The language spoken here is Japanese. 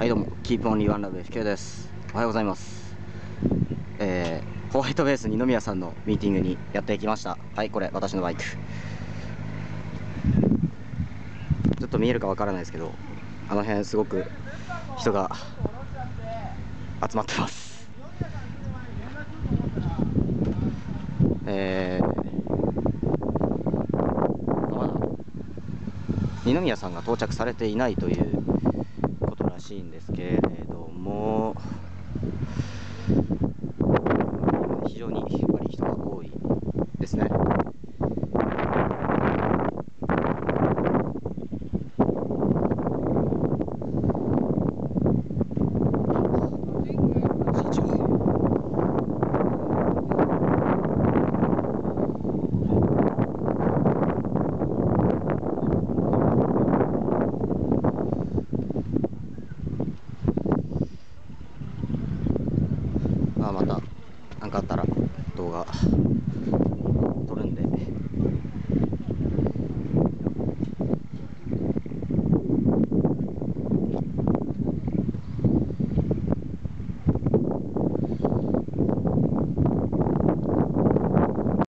はいどうも、キープオンリーワンラブ FK です。おはようございます。ホワイトベース二宮さんのミーティングにやってきました。はい、これ私のバイク。ちょっと見えるかわからないですけど、あの辺すごく人が集まってます。まだ二宮さんが到着されていないということらしいんですけれども、非常にやっぱり人が多いですね。また何かあったら動画